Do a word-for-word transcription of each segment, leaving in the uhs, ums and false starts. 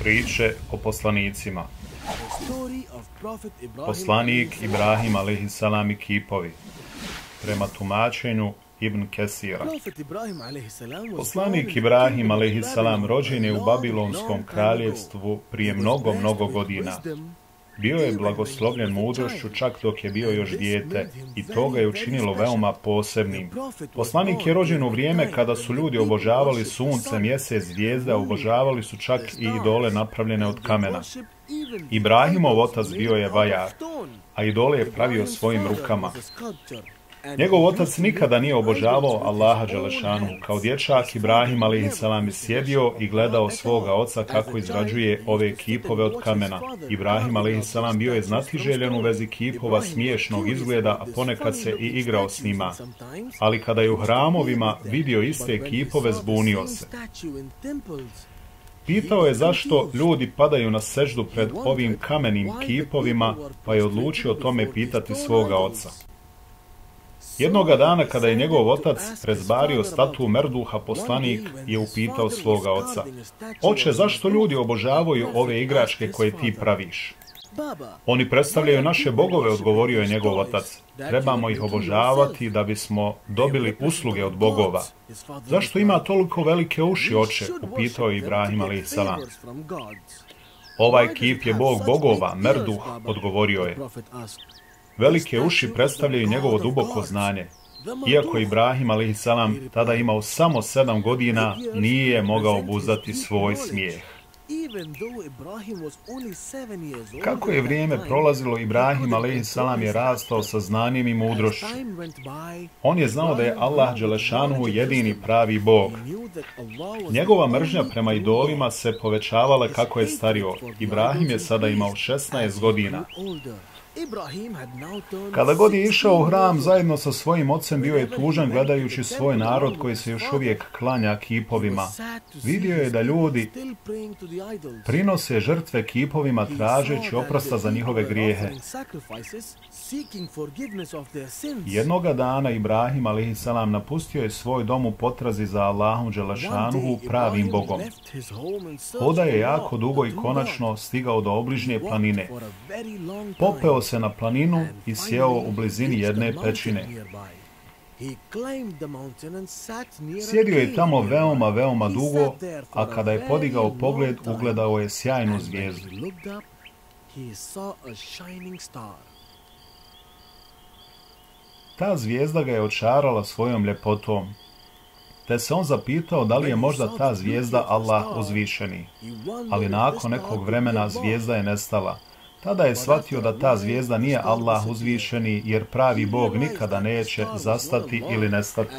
Priče o poslanicima. Poslanik Ibrahim alejhiselam i kipovi. Prema tumačenju Ibn Kesira. Poslanik Ibrahim alejhiselam rođen je u Babilonskom kraljevstvu prije mnogo, mnogo godina. Bio je blagoslovljen mudrošću čak dok je bio još dijete i to ga je učinilo veoma posebnim. Poslanik je rođen u vrijeme kada su ljudi obožavali sunce, mjesec, zvijezde, obožavali su čak i idole napravljene od kamena. Ibrahimov otac bio je vajar, a idole je pravio svojim rukama. Njegov otac nikada nije obožavao Allaha dželešanu. Kao dječak Ibrahim alejhiselam je sjedio i gledao svoga oca kako izrađuje ove kipove od kamena. Ibrahim alejhiselam bio je znatiželjen u vezi kipova smiješnog izgleda, a ponekad se i igrao s njima. Ali kada je u hramovima vidio iste kipove, zbunio se. Pitao je zašto ljudi padaju na seždu pred ovim kamenim kipovima, pa je odlučio o tome pitati svoga oca. Jednoga dana kada je njegov otac rezbario statu Merduha, poslanik je upitao svoga oca: Oče, zašto ljudi obožavaju ove igračke koje ti praviš? Oni predstavljaju naše bogove, odgovorio je njegov otac. Trebamo ih obožavati da bismo dobili usluge od bogova. Zašto ima toliko velike uši, oče? Upitao je Ibrahim alejhiselam. Ovaj kip je bog bogova, Merduh, odgovorio je. Velike uši predstavljaju njegovo duboko znanje. Iako Ibrahim alejhiselam tada imao samo sedam godina, nije mogao obuzdati svoj smijeh. Kako je vrijeme prolazilo, Ibrahim alejhiselam je rastao sa znanjem i mudrošću. On je znao da je Allah dželešanu jedini pravi Bog. Njegova mržnja prema idolima se povećavala kako je stario. Ibrahim je sada imao šesnaest godina. Kada god je išao u hram zajedno sa svojim ocem, bio je tužan gledajući svoj narod koji se još uvijek klanja kipovima. Vidio je da ljudi prinose žrtve kipovima tražeći oprosta za njihove grijehe. Jednoga dana Ibrahim alejhiselam napustio je svoj dom u potrazi za Allahom dželešanuhu, pravim Bogom. Hodao je jako dugo i konačno stigao do obližnje planine. Popeo se na planinu i sjeo u blizini jedne pećine. Sjedio je tamo veoma, veoma dugo, a kada je podigao pogled, ugledao je sjajnu zvijezdu. Ta zvijezda ga je očarala svojom ljepotom, te se on zapitao da li je možda ta zvijezda Allah uzvišeni. Ali nakon nekog vremena zvijezda je nestala. Tada je shvatio da ta zvijezda nije Allah uzvišeni, jer pravi Bog nikada neće zastati ili nestati.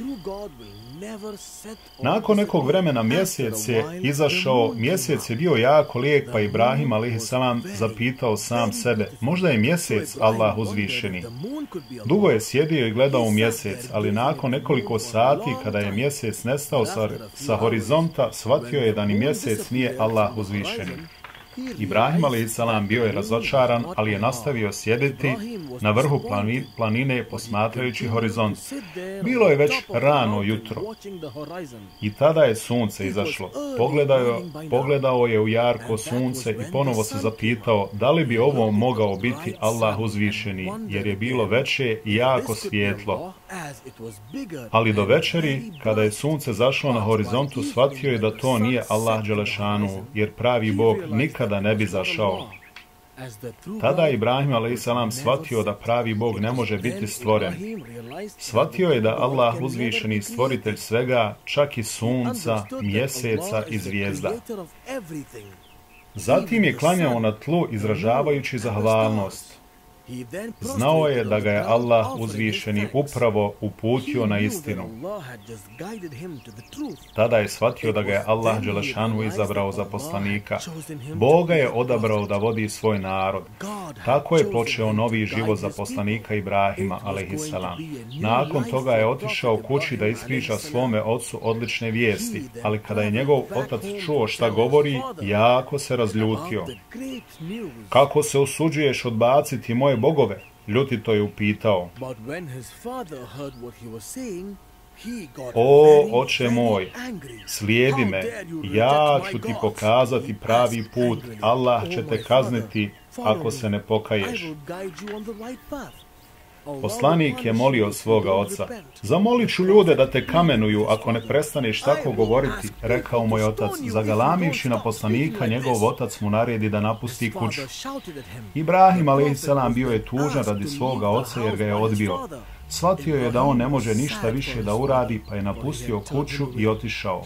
Nakon nekog vremena mjesec je izašao, mjesec je bio jako lijek, pa Ibrahim alejhiselam zapitao sam sebe: možda je mjesec Allah uzvišeni. Dugo je sjedio i gledao u mjesec, ali nakon nekoliko sati, kada je mjesec nestao sa, sa horizonta, shvatio je da ni mjesec nije Allah uzvišeni. Ibrahim alejhiselam bio je razočaran, ali je nastavio sjediti na vrhu planine posmatrajući horizont. Bilo je već rano jutro i tada je sunce izašlo. Pogledao, pogledao je u jarko sunce i ponovo se zapitao da li bi ovo mogao biti Allah uzvišeni, jer je bilo veće i jako svijetlo. Ali do večeri, kada je sunce zašlo na horizontu, shvatio je da to nije Allah dželešanu, jer pravi Bog nikada ne bi zašao. Tada je Ibrahim alejhiselam shvatio da pravi Bog ne može biti stvoren. Shvatio je da Allah uzvišeni stvoritelj svega, čak i sunca, mjeseca i zvijezda. Zatim je klanjao na tlu izražavajući zahvalnost. Znao je da ga je Allah uzvišeni upravo uputio na istinu. Tada je shvatio da ga je Allah dželešanu izabrao za poslanika. Boga je odabrao da vodi svoj narod. Tako je počeo novi život za poslanika Ibrahima alejhiselam. Nakon toga je otišao kući da ispriča svome ocu odlične vijesti, ali kada je njegov otac čuo šta govori, jako se razljutio. Kako se usuđuješ odbaciti moje bogove? Ljutito je upitao. O, oče moj, slijedi me, ja ću ti pokazati pravi put, Allah će te kazniti ako se ne pokaješ. Poslanik je molio svoga oca, zamolit ću ljude da te kamenuju ako ne prestaneš tako govoriti, rekao moj otac. Zagalamivši na poslanika, njegov otac mu naredi da napusti kuću. Ibrahim alejselam bio je tužan radi svoga oca jer ga je odbio. Shvatio je da on ne može ništa više da uradi, pa je napustio kuću i otišao.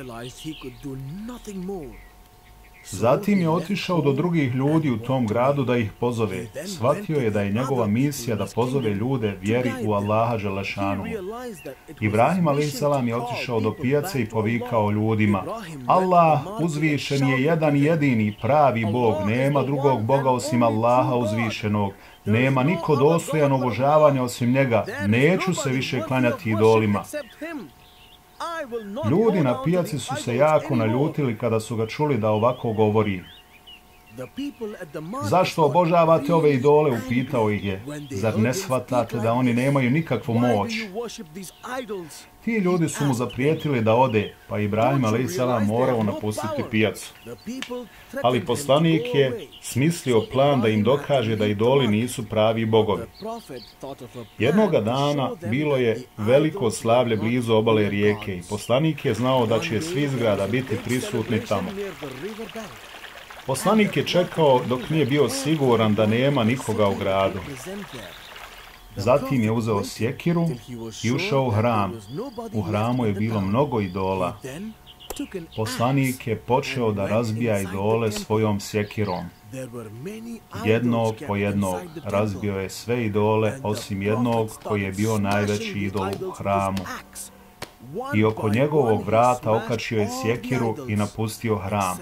Zatim je otišao do drugih ljudi u tom gradu da ih pozove. Shvatio je da je njegova misija da pozove ljude vjeri u Allaha dželešanu. Ibrahim alejselam je otišao do pijace i povikao ljudima: Allah uzvišen je jedan jedini pravi Bog, nema drugog Boga osim Allaha uzvišenog. Nema niko dostojan obožavanja osim njega, neću se više klanjati idolima. Ljudi na pijaci su se jako naljutili kada su ga čuli da ovako govori. Zašto obožavate ove idole, upitao ih je. Zar ne shvatate da oni nemaju nikakvu moć? Ti ljudi su mu zaprijetili da ode, pa Ibrahim alejselam morao napustiti pijacu. Ali poslanik je smislio plan da im dokaže da idoli nisu pravi bogovi. Jednoga dana bilo je veliko slavlje blizu obale rijeke i poslanik je znao da će svi iz grada biti prisutni tamo. Poslanik je čekao dok nije bio siguran da nema nikoga u gradu. Zatim je uzeo sjekiru i ušao u hram. U hramu je bilo mnogo idola. Poslanik je počeo da razbija idole svojom sjekirom. Jednog po jednog razbio je sve idole osim jednog koji je bio najveći idol u hramu. I oko njegovog vrata okačio je sjekiru i napustio hram.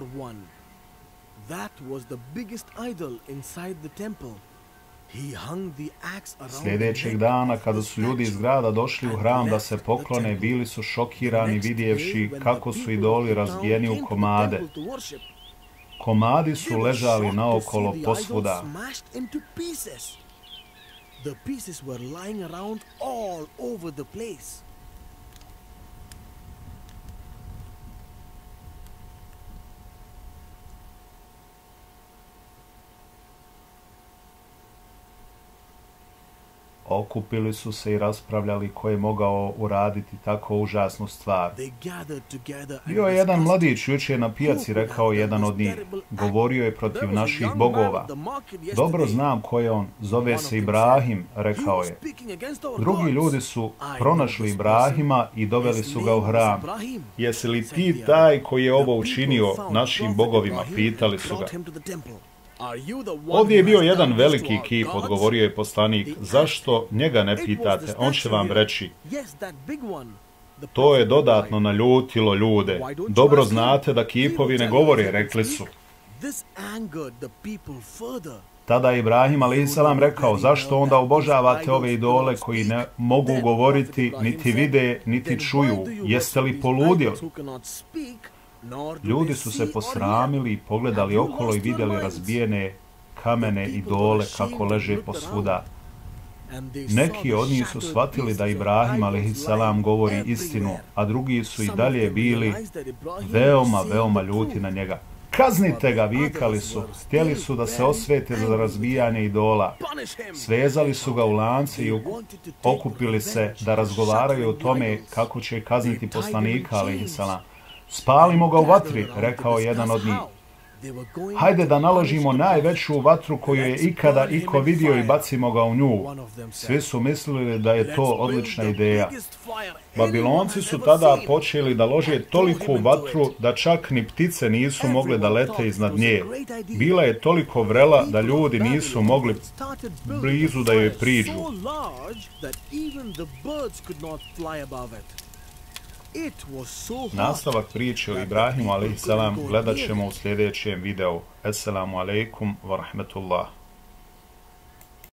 Sljedećeg dana, kada su ljudi iz grada došli u hram da se poklone, bili su šokirani vidjevši kako su idoli razbijeni u komade. Komadi su ležali naokolo posvuda. Okupili su se i raspravljali ko je mogao uraditi tako užasnu stvar. Bio je jedan mladić jučer na pijaci, rekao jedan od njih. Govorio je protiv naših bogova. Dobro znam ko je on, zove se Ibrahim, rekao je. Drugi ljudi su pronašli Ibrahima i doveli su ga u hram. Jesi li ti taj koji je ovo učinio našim bogovima, pitali su ga. Ovdje je bio jedan veliki kip, odgovorio je poslanik. Zašto njega ne pitate? On će vam reći. To je dodatno naljutilo ljude. Dobro znate da kipovi ne govore, rekli su. Tada je Ibrahim alejselam rekao, zašto onda obožavate ove idole koji ne mogu govoriti, niti vide, niti čuju? Jeste li poludjeli? Ljudi su se posramili i pogledali okolo i vidjeli razbijene kamene idole kako leže posvuda. Neki od njih su shvatili da Ibrahim alejselam govori istinu, a drugi su i dalje bili veoma, veoma ljuti na njega. Kaznite ga, vikali su. Htjeli su da se osvete za razbijanje idola. Svezali su ga u lance i okupili se da razgovaraju o tome kako će kazniti poslanika alejselam. Spalimo ga u vatri, rekao jedan od njih. Hajde da naložimo najveću vatru koju je ikada iko vidio i bacimo ga u nju. Svi su mislili da je to odlična ideja. Babilonci su tada počeli da lože toliku vatru da čak ni ptice nisu mogle da lete iznad nje. Bila je toliko vrela da ljudi nisu mogli blizu da joj priđu. Nastavak priče o Ibrahimu alejselam gledat ćemo u sljedećem videu. Assalamu alaikum wa rahmatullah.